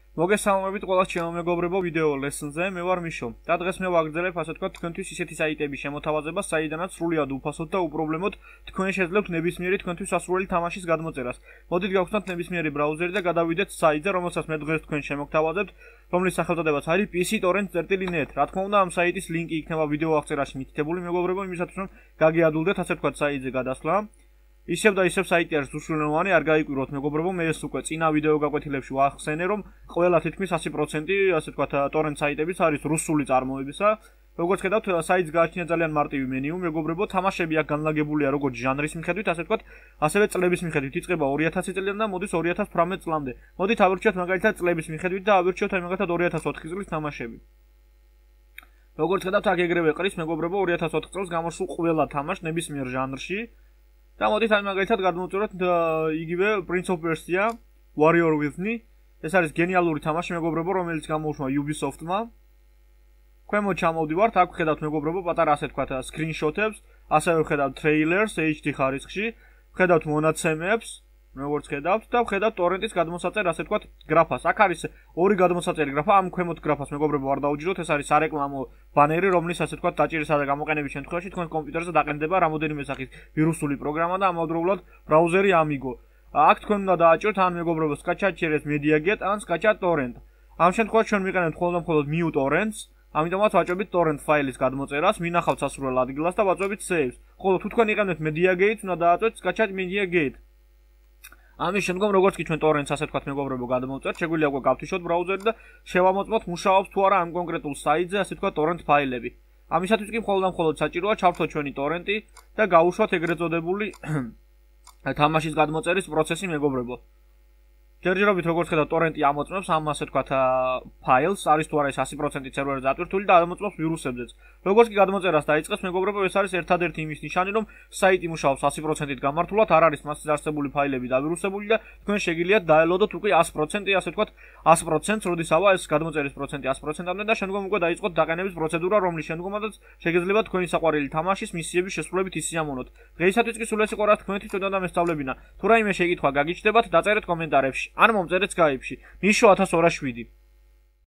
მოგესალმებით ყველა ჩემო მეგობრებო ვიდეო ლესონზე, მე ვარ მიშო. და დღეს მე ვაგრძელებ ასე თქვა თქვენთვის ისეთი საიტების შემოთავაზებას, საიდანაც სრულიად უფასოდ და უპრობლემოდ თქვენ შეძლებთ ნებისმიერი თქვენთვის სასურველი თამაშის გადმოწერას. მოდით გავხსნათ ნებისმიერი ბრაუზერი და გადავიდეთ საიტზე, რომელსაც მე დღეს თქვენ შემოგთავაზებთ, რომლის სახელწოდებაც არის pc-torrent.net. რა თქმა უნდა, ამ საიტის ლინკი იქნება ვიდეო აღწერაში მითითებული მეგობრებო, იმისათვის რომ გაგიადულდეთ ასე თქვა საიტზე გადასვლა. ისევ და ისევ საიტი არის სრულსრულოვანი, არ გაიკვიროთ მეგობრებო, მე ეს უკვე წინა ვიდეო გაკვეთილებში ვახსენე, რომ ყველა თითქმის 100% ასე ვთქვათ ტორენტ საიტებიც არის რუსული წარმოებისა. როგორც ხედავთ, საიტს გააჩნია ძალიან მარტივი მენიუ, მეგობრებო, თამაშები აქ განლაგებულია როგორც ჟანრის მიხედვით, ასე ვთქვათ, ასევე წლების მიხედვით. იწყება 2000 წლიდან და მოდის 2018 წლამდე. მოდით ავირჩიოთ მაგალითად წლების მიხედვით და ავირჩიოთ მაგალითად 2004 წლის თამაშები. როგორც ხედავთ, აქ ეგრევე ყრის მეგობრებო 2004 წელს გამოსულ ყველა თამაში ნებისმიერ ჟანრში. და მოდით აი მაგალითად გადმოვწეროთ იგივე Prince of Persia Warrior with Me. ეს არის გენიალური თამაში მეგობრებო, რომელიც გამოუშვა Ubisoft-მა. ქვემოთ ჩამოვდივართ, აქ ხედავთ მეგობრებო პატარა ასე თქვათ screenshot-ებს, ასევე ხედავთ trailers HD ხარისხში, ხედავთ მონაცემებს, როგორც ხედავთ და ხედავთ ტორრენტის გადმოსაწერ ასე თქვათ გრაფას. აქ არის ორი გადმოსაწერი გრაფა, ამ ქვემოთ გრაფას მეგობრებო არ დაუჯეროთ, ეს არის სარეკლამო ბანერი, რომლის ასე თქვათ დაჭერისა და გამოყენების შემთხვევაში თქვენ კომპიუტერზე დაყენდება რამოდენიმე სახის ვირუსული პროგრამა და ამავდროულად ბრაუზერი Amigo. აქ თქვენ უნდა დააჭეროთ ან მეგობრებო skачать через MediaGet ან skачать torrent. ამ შემთხვევაში ჩვენ ვიყენებთ მხოლოდ Mute torrents, ამიტომაც ვაჭრობთ torrent ფაილის გადმოწერას, მინახავთ სასურველ ადგილას და ვაჭრობთ saves. ხოლო თუ თქვენ იყენებთ MediaGet, უნდა დააწვეთ skачать MediaGet. ამის შემდგომ როგორც კი ჩვენ torrents ასე თქვათ მეგობრებო გადმოვწერთ, შეგვიძლია უკვე გავთიშოთ ბრაუზერი და შევამოწმოთ მუშაობს თუ არა ამ კონკრეტულ საიტზე ასე თქვათ torrent ფაილები. ამისათვის კი მხოლოდ საჭიროა ჩავთვალოთ ჩვენი torrent-ი და გავუშვათ ეგრეთ წოდებული თამაშის გადმოწერის პროცესი მეგობრებო. ჯერჯერობით როგორც ხედავთ torrent-ი ამოწმებს ამ ასე თქვათ ფაილს, არის თუ არა ეს 100% სერვერზე ატვირთული და ამოწმებს ვირუსებზეც. როგორც კი გადმოწერას დაიწყებს მეგობრებო, ეს არის ერთადერთი იმის ნიშანი, რომ საიტი მუშაობს 100%-ით გამართულად, არ არის მასზე არსებული ფაილები დავირუსებული და თქვენ შეგიძლიათ დაელოდოთ უკვე 100% ასე თქვათ 100%-ს, როდესაც ეს გადმოწერის პროცენტი 100%-ამდე და შემდგომ უკვე დაიწყოთ დაყენების პროცედურა, რომლის შემდგომადაც შეგიძლიათ თქვენი საყვარელი თამაშის მისიების შესრულებით ისიამოვნოთ. დღეისათვის კი სულ ეს იყო რა თქვენთვის უნდა დამესწავლებინა. თუ რაიმე შეკითხვა გაგიჩნდებათ, დაწერეთ კომენტარებში. ან მომწერეთ Skype-ში. მიშო 1027